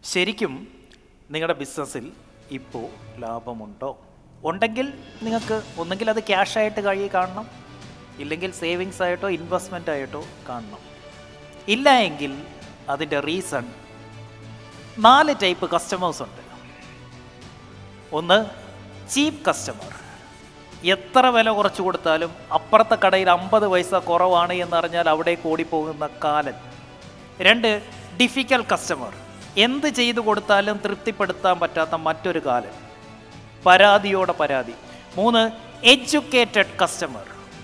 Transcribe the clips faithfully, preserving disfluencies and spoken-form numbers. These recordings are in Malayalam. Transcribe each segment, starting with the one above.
ശരിക്കും നിങ്ങളുടെ ബിസിനസ്സിൽ ഇപ്പോൾ ലാഭമുണ്ടോ? ഉണ്ടെങ്കിൽ നിങ്ങൾക്ക് ഒന്നെങ്കിൽ അത് ക്യാഷായിട്ട് കഴി കാണണം, ഇല്ലെങ്കിൽ സേവിങ്സ് ആയിട്ടോ ഇൻവെസ്റ്റ്മെൻ്റ് ആയിട്ടോ കാണണം. ഇല്ല എങ്കിൽ അതിൻ്റെ റീസൺ നാല് ടൈപ്പ് കസ്റ്റമേഴ്സ് ഉണ്ട്. ഒന്ന്, ചീപ്പ് കസ്റ്റമർ. എത്ര വില കുറച്ച് കൊടുത്താലും അപ്പുറത്തെ കടയിൽ അമ്പത് പൈസ കുറവാണ് എന്നറിഞ്ഞാൽ അവിടേക്ക് ഓടിപ്പോകുന്ന കാലൻ. രണ്ട്, ഡിഫിക്കൽട്ട് കസ്റ്റമർ. എന്ത് ചെയ്തു കൊടുത്താലും തൃപ്തിപ്പെടുത്താൻ പറ്റാത്ത മറ്റൊരു കാലൻ, പരാതിയോടെ പരാതി. മൂന്ന്, എഡ്യൂക്കേറ്റഡ് കസ്റ്റമർ.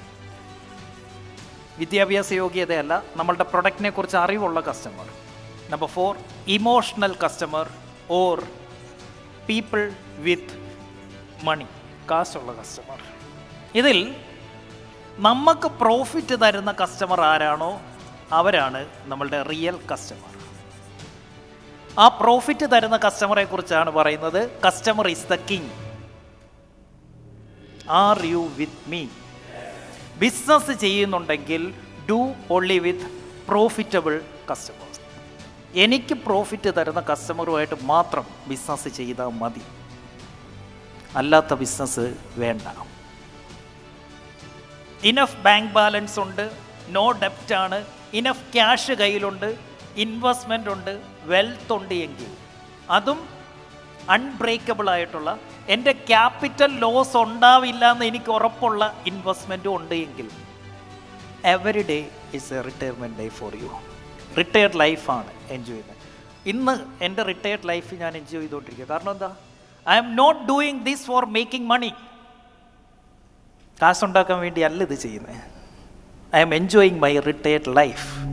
വിദ്യാഭ്യാസ യോഗ്യതയല്ല, നമ്മളുടെ പ്രൊഡക്റ്റിനെ കുറിച്ച് അറിവുള്ള customer. Number four, emotional customer or people with money, കാശുള്ള കസ്റ്റമർ. ഇതിൽ നമുക്ക് പ്രോഫിറ്റ് തരുന്ന കസ്റ്റമർ ആരാണോ അവരാണ് നമ്മളുടെ റിയൽ കസ്റ്റമർ. ആ പ്രോഫിറ്റ് തരുന്ന കസ്റ്റമറെ കുറിച്ചാണ് പറയുന്നത്. Customer is the king. Are you with me? Business ചെയ്യുന്നുണ്ടെങ്കിൽ do only with profitable customers. എനിക്ക് പ്രോഫിറ്റ് തരുന്ന കസ്റ്റമറുമായിട്ട് മാത്രം ബിസിനസ് ചെയ്താൽ മതി, അല്ലാത്ത ബിസിനസ് വേണ്ട. ഇനഫ് ബാങ്ക് ബാലൻസ് ഉണ്ട്, നോ ഡെപ്റ്റ് ആണ്, ഇനഫ് ക്യാഷ് കയ്യിലുണ്ട്, ഇൻവെസ്റ്റ്മെൻ്റ് ഉണ്ട്, വെൽത്ത് ഉണ്ട് എങ്കിൽ, അതും അൺബ്രേക്കബിൾ ആയിട്ടുള്ള, എൻ്റെ ക്യാപിറ്റൽ ലോസ് ഉണ്ടാവില്ല എന്ന് എനിക്ക് ഉറപ്പുള്ള ഇൻവെസ്റ്റ്മെൻറ്റും ഉണ്ട് എങ്കിൽ, every day is a retirement day for you. Retired ലൈഫാണ് എൻജോയ് ചെയ്യുന്നത്. ഇന്ന് എൻ്റെ റിട്ടയർഡ് ലൈഫ് ഞാൻ എൻജോയ് ചെയ്തുകൊണ്ടിരിക്കുക. കാരണം എന്താ? I am not doing this for making money. കാശുണ്ടാക്കാൻ വേണ്ടി അല്ല ഇത് ചെയ്യുന്നത്. I am enjoying my retired life.